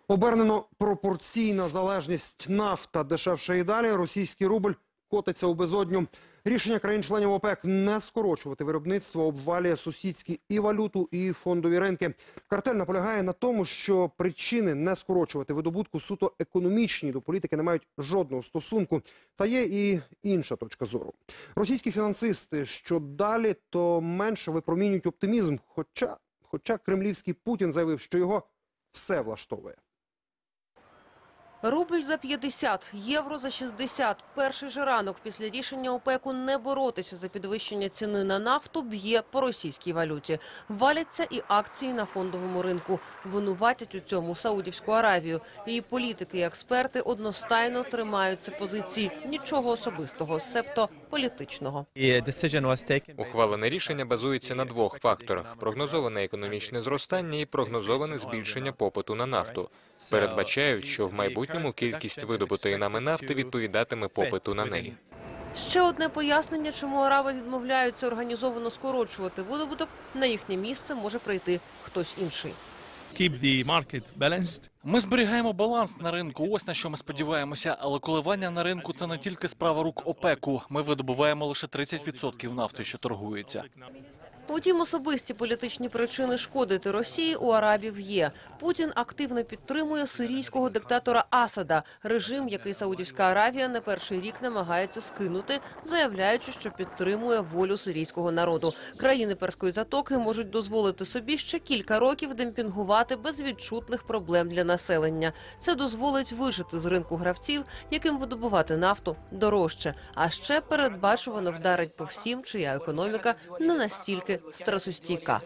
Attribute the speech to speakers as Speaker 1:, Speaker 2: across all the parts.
Speaker 1: Обернено пропорційна залежність нафта дешевше і далі. Російський рубль котиться у безодню. Рішення країн-членів ОПЕК не скорочувати виробництво обвалює сусідські і валюту, і фондові ринки. Картель наполягає на тому, що причини не скорочувати видобутку суто економічні, до політики не мають жодного стосунку. Та є і інша точка зору. Російські фінансисти що далі, то менше випромінюють оптимізм. Хоча кремлівський Путін заявив, що його все влаштовує.
Speaker 2: Рубль за 50, євро за 60. Перший же ранок після рішення ОПЕКу не боротися за підвищення ціни на нафту б'є по російській валюті. Валяться і акції на фондовому ринку. Винуватять у цьому Саудівську Аравію. Її політики і експерти одностайно тримаються позиції. Нічого особистого, себто політичного.
Speaker 3: Ухвалене рішення базується на двох факторах – прогнозоване економічне зростання і прогнозоване збільшення попиту на нафту. Передбачають, що в майбутньому кількість видобутої нами нафти відповідатиме попиту на неї.
Speaker 2: Ще одне пояснення, чому араби відмовляються організовано скорочувати видобуток, на їхнє місце може прийти хтось інший.
Speaker 4: Ми зберігаємо баланс на ринку, ось на що ми сподіваємося. Але коливання на ринку – це не тільки справа рук ОПЕКу. Ми видобуваємо лише 30% нафти, що торгується.
Speaker 2: Утім, особисті політичні причини шкодити Росії у арабів є. Путін активно підтримує сирійського диктатора Асада, режим, який Саудівська Аравія не перший рік намагається скинути, заявляючи, що підтримує волю сирійського народу. Країни Перської затоки можуть дозволити собі ще кілька років демпінгувати без відчутних проблем для населення. Це дозволить вижити з ринку гравців, яким видобувати нафту дорожче. А ще передбачувано вдарить по всім, чия економіка не настільки стресостійка.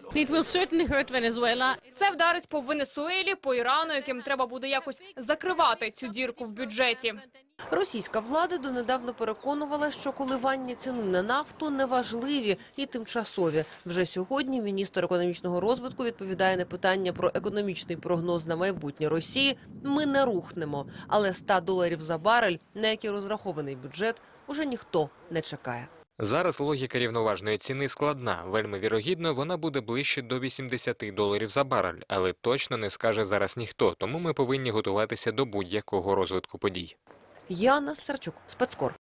Speaker 5: Це вдарить по Венесуелі, по Ірану, яким треба буде якось закривати цю дірку в бюджеті.
Speaker 2: Російська влада донедавна переконувала, що коливання ціни на нафту неважливі і тимчасові. Вже сьогодні міністр економічного розвитку відповідає на питання про економічний прогноз на майбутнє Росії. Ми не рухнемо, але $100 за барель, на який розрахований бюджет, уже ніхто не чекає.
Speaker 3: Зараз логіка рівноважної ціни складна. Вельми вірогідно, вона буде ближче до $80 за барель, але точно не скаже зараз ніхто, тому ми повинні готуватися до будь-якого розвитку подій.
Speaker 2: Яна Сарчук, Спецкор.